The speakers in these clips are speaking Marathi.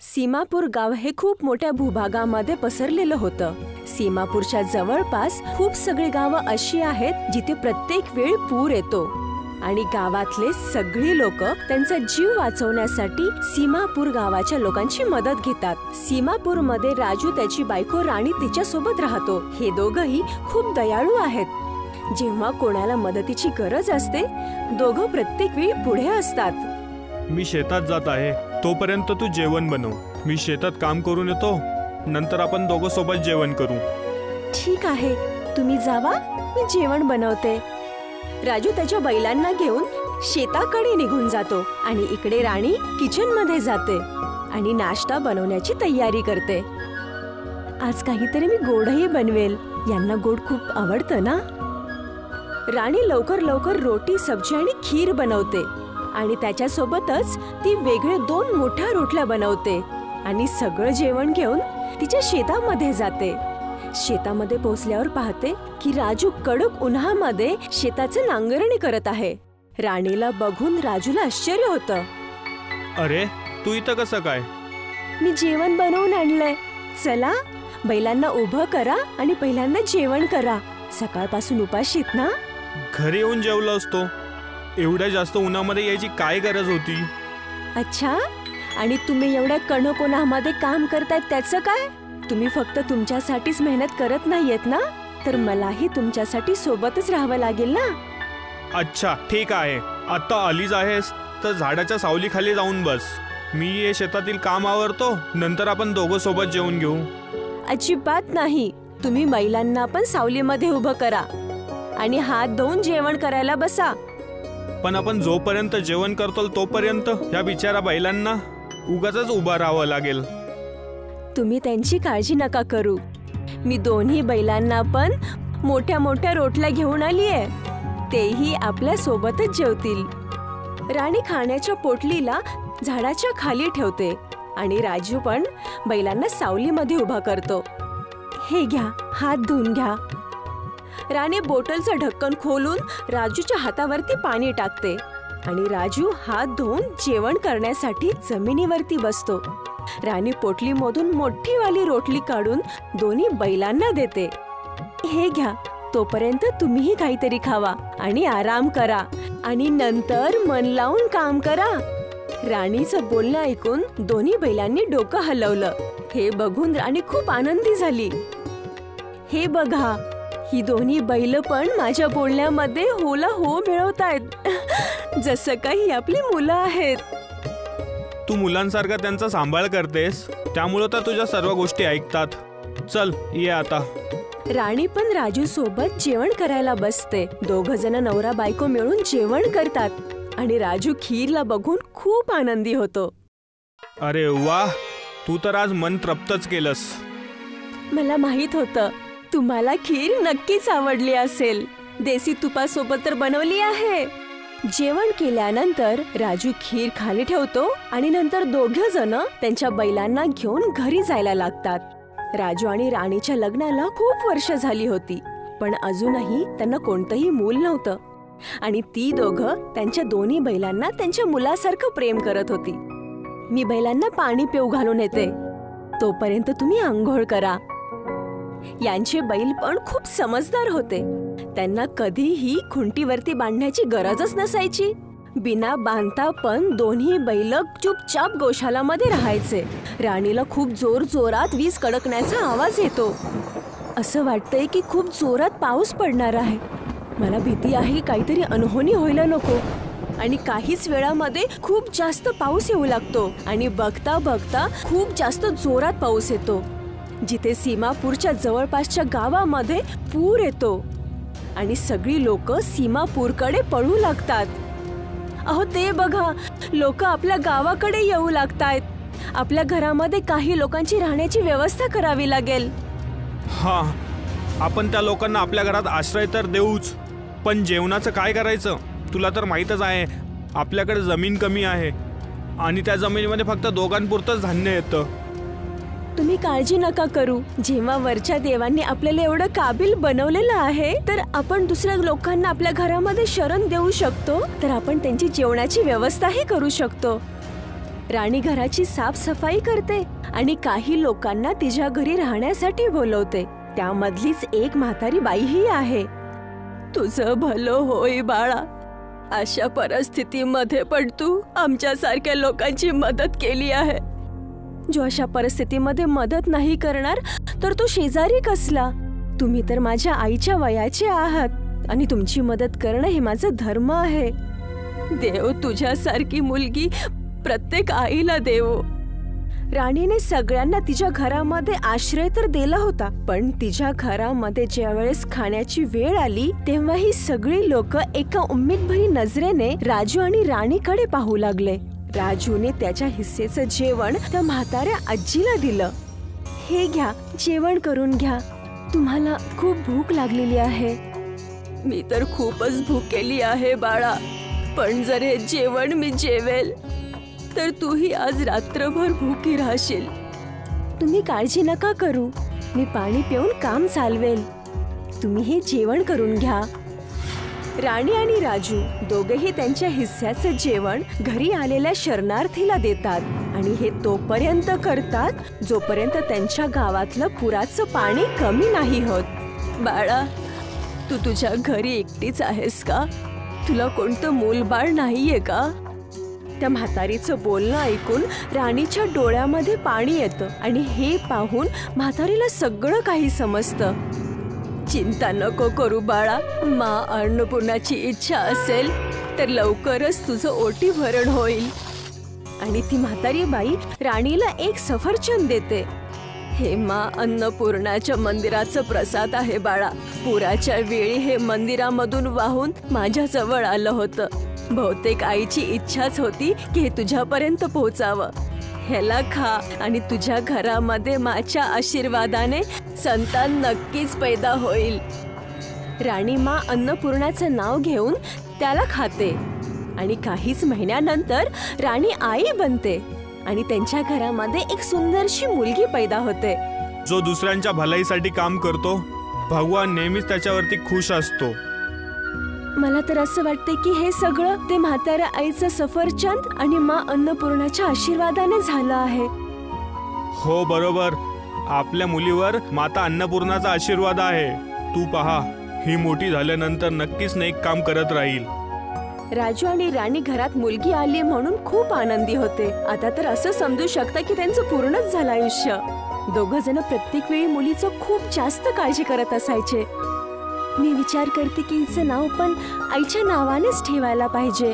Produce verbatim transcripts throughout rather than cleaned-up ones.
सीमापूर गाव हे खूप मोठ्या भूभागामध्ये पसरलेलं होतं। सीमापूरच्या जवळपास खूप सगळी गावं अशी आहेत जिथे प्रत्येक वेळ पूर येतो आणि गावातले सगळे लोक त्यांचा जीव वाचवण्यासाठी सीमापूर गावाच्या लोकांची मदत घेतात। सीमापूर मध्ये राजू त्याची बायको राणी तिच्या सोबत राहतो। हे दोघंही खूप दयाळू आहेत। जेव्हा कोणाला मदतीची गरज असते दोघं प्रत्येक वेळी पुढे असतात। मी शेतात जात आहे, तोपर्यंत तू जेवण बनव। मी शेतात काम करून येतो, नंतर आपण दोघं सोबत जेवण करू। ठीक आहे, तुम्ही जावा, मी जेवण बनवते। राजू त्याच्या बैलांना घेऊन शेताकडे निघून जातो आणि इकडे राणी किचन मध्ये जाते आणि नाश्ता बनवण्याची तयारी करते। आज काहीतरी मी गोडही बनवेल, यांना गोड खूप आवडतं ना। राणी लवकर लवकर रोटी, सब्जी आणि खीर बनवते आणि त्याच्या सोबतच ती वेगळे दोन मोठ्या रोटल्या बनवते आणि सगळं जेवण घेऊन तिच्या शेतामध्ये जाते। शेतामध्ये पोहोचल्यावर पाहते की राजू कडक उन्हामध्ये शेताचं नांगरणी करत आहे। राणीला बघून राजूला आश्चर्य होतं। अरे, तू इथं कसं काय? मी जेवण बनवून आणलंय, चला बैलांना उभं करा आणि पहिल्यांदा जेवण करा। सकाळपासून उपाशीत ना। घरी येऊन जेवलो असतो, एवढ्या जास्त उन्हामध्ये यायची काय गरज होती? अच्छा, आणि तुम्ही एवढ्या कडक उन्हामध्ये काम करतायत त्याचं काय? तुम्ही फक्त तुमच्यासाठीच मेहनत करत नाहीयेत ना, तर मलाही तुमच्यासाठी सोबतच राहावं लागेल ना। अच्छा ठीक आहे, आता आलीच आहेस तर झाडाच्या सावलीखाली जाऊन बस। मी हे शेतातील काम आवरतो, नंतर आपण दोघं सोबत जेवून घेऊ। अजिबात नाही, तुम्ही बैलांना पण सावलीमध्ये उभं करा आणि हात धुवून जेवण करायला बसा। पण आपण जोपर्यंत जेवण करतो तोपर्यंत या बिचारा बैलांना उगाचच उभा राहावं लागेल। तुम्ही त्यांची काळजी नका करू, मी दोन्ही बैलांना पण मोठ्या मोठ्या रोटल्या घेऊन आली आहे, तेही आपल्या सोबतच जेवतील। राणी खाण्याच्या पोटलीला झाडाच्या खाली ठेवते आणि राजू पण बैलांना सावलीमध्ये उभा करतो। हे घ्या, हात धुवून घ्या। राणी बोटलचं ढक्कन खोलून राजूच्या हातावरती पाणी टाकते आणि राजू हात धुवून जेवण करण्यासाठी जमिनीवरती बसतो। राणी पोटलीमधून मोठी वाली रोटली काढून दोन्ही बैलांना देते। हे घ्या, तोपर्यंत तुम्हीही काहीतरी खावा आणि आराम करा आणि नंतर मन लावून काम करा। राणीचं बोलणं ऐकून दोन्ही बैलांनी डोकं हलवलं। हे बघून राणी खूप आनंदी झाली। हे बघा, ही दोन्ही बैल पण माझ्या बोलण्यामध्ये होला हो मिळवतायत, जसं काही आपली मुलं आहेत। तू मुलांसारखा त्यांचा सांभाळ करतेस, त्यामुळे तर तुझ्या सर्व गोष्टी ऐकतात। चल ये आता। राणी पण राजू सोबत जेवण करायला बसते। दोघ जण नवरा बायको मिळून जेवण करतात आणि राजू खीरला बघून खूप आनंदी होतो। अरे वाह, तू तर आज मन तृप्तच केलंस। मला माहित होतं तुम्हाला खीर नक्कीच आवडली असेल, देसी तुपासोबत तर बनवली आहे। जेवण केल्यानंतर राजू खीर खाली ठेवतो आणि नंतर दोघे जण त्यांच्या बैलांना घेऊन घरी जायला लागतात। राजू आणि राणीच्या लग्नाला खूप वर्ष झाली होती, पण अजूनही त्यांना कोणतंही मूल नव्हतं आणि ती दोघं त्यांच्या दोन्ही बैलांना त्यांच्या मुलासारखं प्रेम करत होती। मी बैलांना पाणी पिऊ घालून येते, तोपर्यंत तुम्ही आंघोळ करा। यांचे बैल पण खूप समजदार होते, त्यांना कधीही खुंटीवरती बांधण्याची गरजच नसायची। बिना बांधता पण दोन्ही बैल चुपचाप गोशालामध्ये राहायचे। राणीला खूप जोर जोरात वीज कडकण्याचा आवाज येतो, असं वाटतंय की खूप जोरात पाऊस पडणार आहे। मला भीती आहे काहीतरी अनहोनी व्हायला नको, आणि काहीच वेळामध्ये खूप जास्त पाऊस येऊ लागतो आणि बघता बघता खूप जास्त जोरात पाऊस येतो, जिथे सीमापूरच्या जवळपासच्या गावामध्ये पूर येतो आणि सगळी लोक सीमापूरकडे पळू लागतात। अहो ते बघा, लोक आपल्या गावाकडे येऊ लागतायत। आपल्या घरामध्ये काही लोकांची राहण्याची व्यवस्था करावी लागेल। हा, आपण त्या लोकांना आपल्या घरात आश्रय तर देऊच, पण जेवणाचं काय करायचं? तुला तर माहीतच आहे आपल्याकडे जमीन कमी आहे आणि त्या जमिनीमध्ये फक्त दोघांपुरतंच धान्य येतं। तुम्ही काळजी नका करू, जेव्हा वरच्या देवांनी आपल्याला एवढं काबिल बनवलेलं आहे तर आपण दुसऱ्या लोकांना आपल्या घरामध्ये शरण देऊ शकतो, तर आपण त्यांची जेवणाची व्यवस्थाही करू शकतो। राणी घराची साफसफाई करते आणि काही लोकांना तिच्या घरी राहण्यासाठी बोलवते. त्यामधलीच एक म्हातारी बाईही आहे. तुझं भलं होय बाळा. अशा परिस्थितीमध्ये पण तू आमच्यासारख्या लोकांची मदत केली आहे. जो अशा परिस्थितीमध्ये मदत नाही करणार तर तो शेजारी कसला. तुम्ही तर माझ्या आईच्या वयाचे आहात आणि तुमची मदत करणं हे माझं धर्म आहे. देव तुझ्यासारखी मुलगी प्रत्येक आईला देवो. राणीने सगळ्यांना तिच्या घरामध्ये आश्रय तर दिला होता, पण तिच्या घरामध्ये ज्यावेळेस खाण्याची वेळ आली तेव्हा ही सगळी लोक एका उम्मीदभरी नजरेने राजू आणि राणीकडे पाहू लागले. राजूने त्याच्या हिस्सेचं जेवण त्या म्हाताऱ्या आजीला दिलं. हे घ्या, जेवण करून घ्या. तुम्हाला खूप भूक लागलेली आहे. मी तर खूपच भूकेली आहे बाळा, पण जर हे जेवण मी जेवेल तर तूही आज रात्रभर भूकी राहशील. तुम्ही काळजी नका करू, मी पाणी पिऊन काम चालवेल. तुम्ही हे जेवण करून घ्या. राणी आणि राजू दोघेही त्यांच्या हिस्स्याचं जेवण घरी आलेल्या शरणार्थीला देतात आणि हे तोपर्यंत करतात जोपर्यंत त्यांच्या गावातलं पुराचं पाणी कमी नाही होत. बाळा, तू तुझ्या घरी एकटीच आहेस का? तुला कोणतं मूलबाळ नाहीये का? त्या म्हातारीचं बोलणं ऐकून राणीच्या डोळ्यामध्ये पाणी येतं आणि हे पाहून म्हातारीला सगळं काही समजतं. चिंता नको करू बाळा. मा अन्नपूर्णाची इच्छा असेल तर लवकरच तुझं ओटी भरण होईल. आणि ती म्हातारी बाई राणीला एक सफरचंद देते. हे मा अन्नपूर्णाच्या मंदिराचं प्रसाद आहे बाळा. पुराच्या वेळी हे मंदिरामधून वाहून माझ्या जवळ आलं होतं. बहुतेक आईची इच्छाच होती की हे तुझ्यापर्यंत पोहोचावं. ह्याला खा आणि तुझ्या घरामध्ये माझ्या आशीर्वादाने संतान नक्कीच पैदा होईल. राणी मा अन्नपूर्णाचं नाव घेऊन त्याला खाते आणि काहीच महिन्यानंतर राणी आई बनते आणि त्यांच्या घरामध्ये एक सुंदरशी मुलगी पैदा होते. जो दुसऱ्यांच्या भलाईसाठी काम करतो, भगवान नेहमीच त्याच्यावरती खुश असतो. मला तर असं वाटते की हे सगळं ते म्हाताऱ्या आईचं सफरचंद आणि मा अन्नपूर्णाच्या आशीर्वादाने झालं आहे. हो बरोबर. आपल्या मुलीवर माता अन्नपूर्णाचा आशीर्वाद आहे. तू पहा, ही मोठी झाल्यानंतर नक्कीच नेक काम करत राहील. राजू आणि राणी घरात मुलगी आली म्हणून खूप आनंदी होते. आता तर असं समजू शकता की त्यांचं पूर्णच झालं आयुष्य. दोघं जण प्रत्येक वेळी मुलीचं खूप जास्त काळजी करत असायचे. मी विचार करते की हिचं नाव पण आईच्या नावानेच ठेवायला पाहिजे.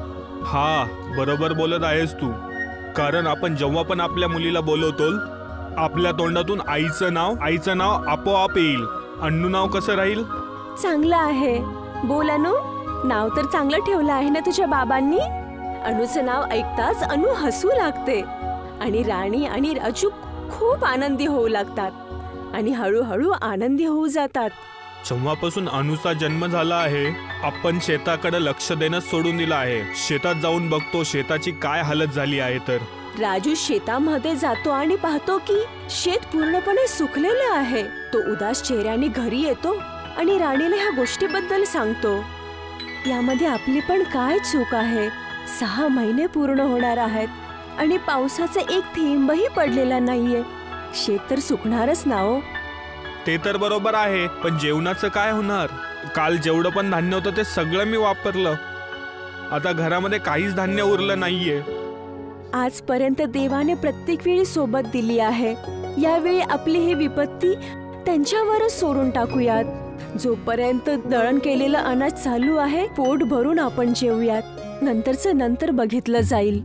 हा, बरोबर बोलत आहेस तू. कारण आपण जेव्हा पण आपल्या मुलीला बोलवतो, आपल्या तोंडातून आईचं नाव आईचं नाव आपोआप येईल. अन्नू नाव कसं राहील? चांगलं आहे. बोल अनु, नाव तर चांगलं ठेवलं आहे ना तुझ्या बाबांनी. अनुचं नाव ऐकताच अनु हसू लागते आणि राणी आणि राजू खूप आनंदी होऊ लागतात आणि हळूहळू आनंदी होऊ जातात. जेव्हापासून अनुचा जन्म झाला आहे, आपण शेताकडे लक्ष देणं सोडून दिलं आहे. शेतात जाऊन बघतो शेताची काय हालत झाली आहे. तर राजू शेतामध्ये जातो आणि पाहतो की शेत पूर्णपणे सुकलेलं आहे. तो उदास चेहऱ्याने घरी येतो आणि राणीला ह्या गोष्टीबद्दल सांगतो. यामध्ये आपली पण काय चूक आहे? सहा महिने पूर्ण होणार आहेत आणि पावसाचा एक थेंबही पडलेला नाहीये. शेत तर सुकणारच ना हो. ते तर बरोबर आहे, पण जेवणाचं काय होणार? काल जेवढं पण धान्य होतं ते सगळं मी वापरलं. आता घरामध्ये काहीच धान्य उरलं नाहीये. आजपर्यंत देवाने प्रत्येक वेळी सोबत दिली आहे. यावेळी आपली ही विपत्ती त्यांच्यावरच सोडून टाकूयात. जोपर्यंत दळण केलेलं अनाज चालू आहे, पोट भरून आपण जेवूयात. नंतरचं नंतर बघितलं जाईल.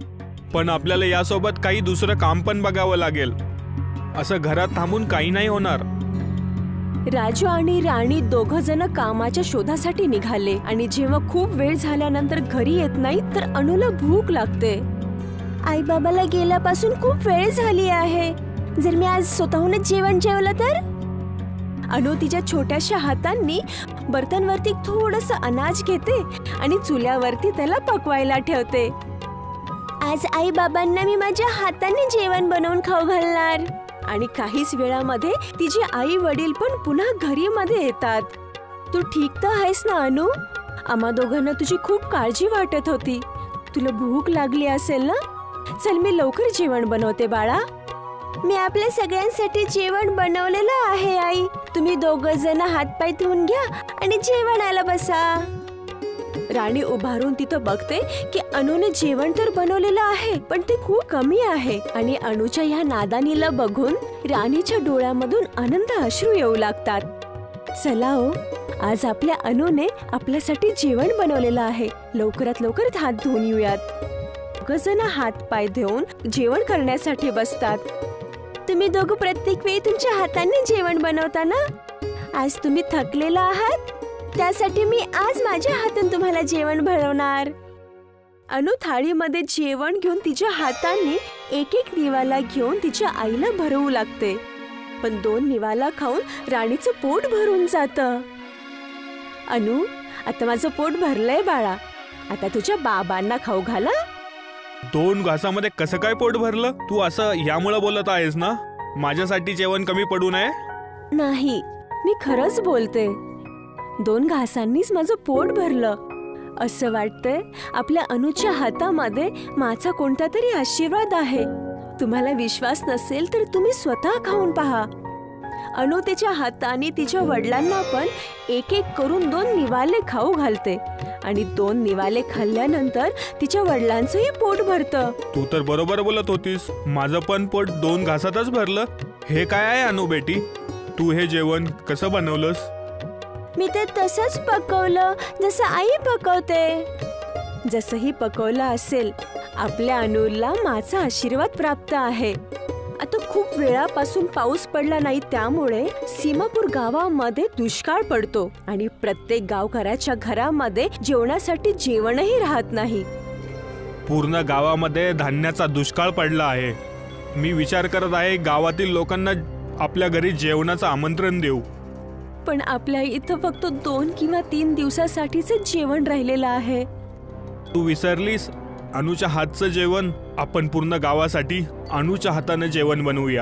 पण आपल्याला यासोबत काही दुसरं काम पण बघावं लागेल. असं घरात थांबून काही नाही होणार. राजू आणि राणी दोघं जण कामाच्या शोधासाठी निघाले आणि जेव्हा खूप वेळ झाल्यानंतर घरी येत नाही तर अनुला भूक लागते. आई बाबाला गेल्यापासून खूप वेळ झाली आहे. जर मी आज स्वतःहूनच जेवण जेवलं तर? अनु तिच्या छोट्याशा हातांनी बर्तनवरती थोडंसं अनाज घेते आणि चुल्यावरती त्याला पकवायला ठेवते. आज आई बाबांना मी माझ्या हाताने जेवण बनवून खाऊ घालणार. आणि काहीच वेळामध्ये तिचे आई वडील पण पुन्हा घरी मध्ये येतात. तू ठीक तर आहेस ना अनु? आम्हा दोघांना तुझी खूप काळजी वाटत होती. तुला भूक लागली असेल ना? चल मी लवकर जेवण बनवते बाळा. मी आपल्या सगळ्यांसाठी जेवण बनवलेलं आहे आई. तुम्ही दोघं जण हातपाय धुवून घ्या आणि जेवणाला बसा. राणी उभारून तिथं बघते की अनुने जेवण तर बनवलेलं आहे पण ते खूप कमी आहे. आणि अनुच्या ह्या नादानीला बघून राणीच्या डोळ्यामधून आनंद अश्रू येऊ लागतात. चला ओ, आज आपल्या अनुने आपल्यासाठी जेवण बनवलेलं आहे. लवकरात लवकर हात धुवून येऊयात. दोघं हात पाय धुवून जेवण करण्यासाठी बसतात. तुम्ही दोघं प्रत्येक वेळी तुमच्या हाताने जेवण बनवता ना? आज तुम्ही थकलेला आहात, त्यासाठी मी आज माझ्या हातून तुम्हाला जेवण बनवणार. अनु थाळीमध्ये जेवण घेऊन तिच्या हाताने एक एक निवाला घेऊन तिच्या आईला भरवू लागते. पण दोन निवाला खाऊन राणीचं पोट भरून जातं. अनु, आता माझं पोट भरलंय बाळा. आता तुझ्या बाबांना खाऊ घाला. दोन घासामध्ये कसं काय पोट भरलं? तू असं यामुळे बोलत आहेस ना? माझ्यासाठी जेवण कमी पडू नये? नाही, मी खरंच बोलते. दोन घासांनीच माझं पोट भरलं. असं वाटतंय आपल्या अनुच्या हातामध्ये माझा कोणता तरी आशीर्वाद आहे. तुम्हाला विश्वास नसेल तर तुम्ही स्वतः खाऊन पहा. अनु तिच्या हाताने तिच्या वडिलांना पण एक एक करून दोन निवाले खाऊ घालते आणि दोन निवाले खाल्ल्यानंतर तिच्या वडिलांचंही पोट भरतं. तू तर बरोबर बोलत होतीस. माझं पण पोट दोन घासातच भरलं. हे काय आहे अनु बेटी? तू हे जेवण कसं बनवलंस? मी ते तसंच पकवलं जसं आई पकवते. जसंही पकवलं असेल, आपल्या अनुला माझा आशीर्वाद प्राप्त आहे. आता खूप वेळापासून पाऊस पडला नाही, त्यामुळे सीमापूर गावामध्ये दुष्काळ पडतो आणि प्रत्येक गावकऱ्याच्या घरामध्ये जेवणासाठी जेवणही राहत नाही. पूर्ण गावामध्ये धान्याचा दुष्काळ पडला आहे. मी विचार करत आहे गावातील लोकांना आपल्या घरी जेवणाचं आमंत्रण देऊ. पण आपल्या इथं फक्त दोन किंवा तीन दिवसासाठीच जेवण राहिलेलं आहे. तू विसरलीस अनुच्या हातचं जेवण? आपण पूर्ण गावासाठी अनुच्या हाताने जेवण बनवूया.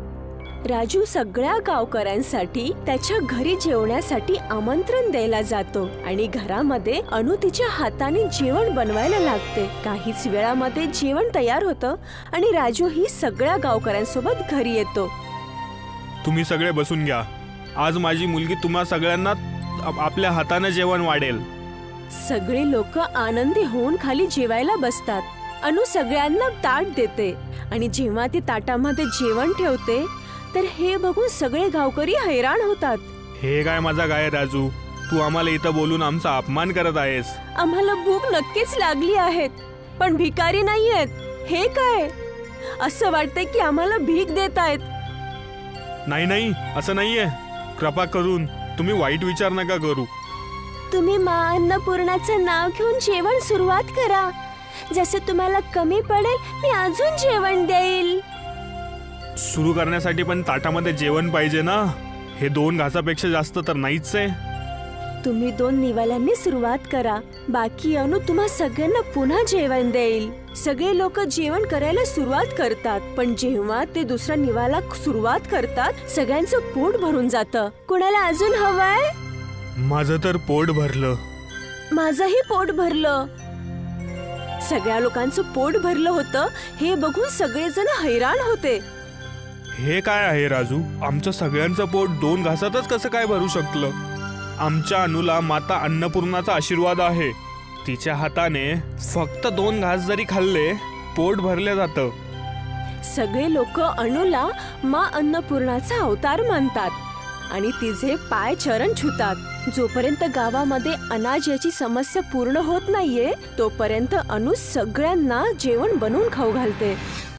राजू सगळ्या गावकऱ्यांसाठी त्याच्या घरी जेवण्यासाठी आमंत्रण द्यायला जातो आणि घरामध्ये अनु तिच्या हाताने जेवण बनवायला लागते. काहीच वेळामध्ये जेवण तयार होतं आणि राजू ही सगळ्या गावकऱ्यांसोबत घरी येतो. तुम्ही सगळे बसून घ्या. आज माझी मुलगी तुम्हा सगळ्यांना आपल्या हाताने जेवण वाढेल. सगळे लोक आनंदी होऊन खाली जेवायला बसतात. अनु सगळ्यांना ताट देते आणि जेव्हा ती ताटामध्ये जेवण ठेवते तर हे बघून सगळे गावकरी हैराण होतात. हे काय माझा गाय राजू, तू आम्हाला इथं बोलून आमचा अपमान करत आहेस. आम्हाला भूक नक्कीच लागली आहेत, पण भिकारी नाहीयेत. हे काय असं वाटतंय की आम्हाला भीक देत आहेत. नाही नाही, असं नाहीये. कृपा करून तुम्ही वाईट विचार नका करू. तुम्ही मा अन्नपूर्णाचं नाव घेऊन जेवण सुरुवात करा. जसं तुम्हाला कमी पडेल मी अजून जेवण देईल. सुरू करण्यासाठी पण ताटामध्ये जेवण पाहिजे ना. हे दोन घासापेक्षा जास्त तर नाहीच आहे. तुम्ही दोन निवाल्यांनी सुरुवात करा. बाकी अनु तुम्हा सगळ्यांना पुन्हा जेवण देईल. सगळे लोक जेवण करायला सुरुवात करतात, पण जेव्हा ते दुसरा निवाला सुरुवात करतात सगळ्यांचं पोट भरून जातं. कुणाला अजून हवंय? माझं तर पोट भरलं. माझंही पोट भरलं. सगळ्या लोकांचं पोट भरलं होतं हे बघून सगळेजण हैराण होते. हे काय आहे राजू? आमचं सगळ्यांचं पोट दोन घासातच कसं काय भरू शकलं? आमच्या अनुला माता अन्नपूर्णाचा आशीर्वाद आहे. तिच्या हाताने फक्त दोन घास जरी खाल्ले पोट भरले जातं. सगळे लोक अनुला मा अन्नपूर्णाचा अवतार मानतात आणि तिचे पाय चरण छुतात. जोपर्यंत गावामध्ये अनाज याची समस्या पूर्ण होत नाहीये तोपर्यंत अनु सगळ्यांना जेवण बनवून खाऊ घालते.